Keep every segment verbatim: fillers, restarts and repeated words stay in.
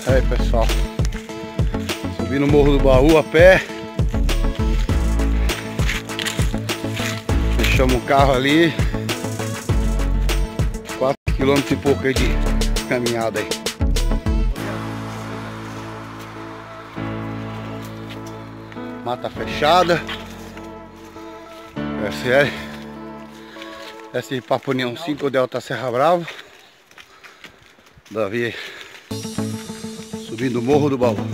Aí pessoal, subi no Morro do Baú a pé. Fechamos o carro ali. quatro quilômetros e pouco aí de caminhada aí. Mata fechada. Essa é essa é Papo União cinco, Delta Serra Brava. Davi subindo o Morro do Baú.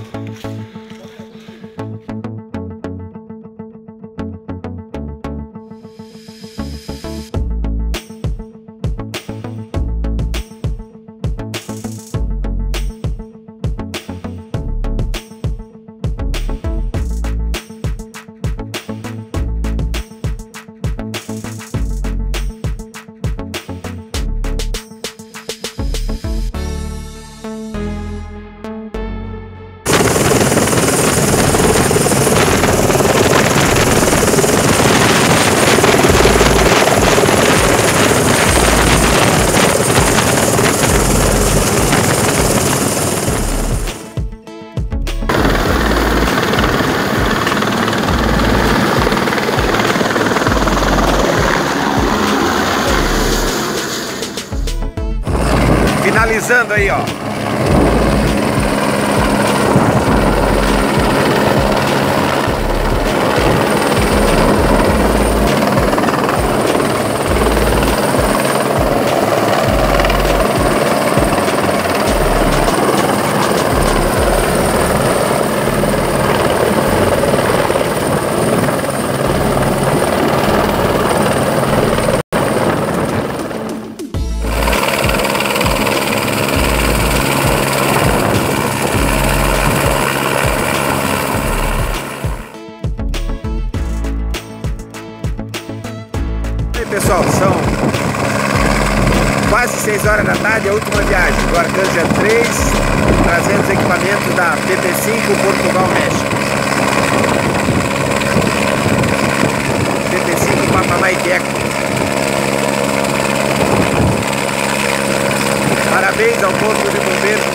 Finalizando aí, ó. Pessoal, são quase seis horas da tarde, a última viagem do Arcanja três, trazendo os equipamentos da P P cinco Portugal México. P P cinco Papamai Deco. Parabéns ao Corpo de Bombeiros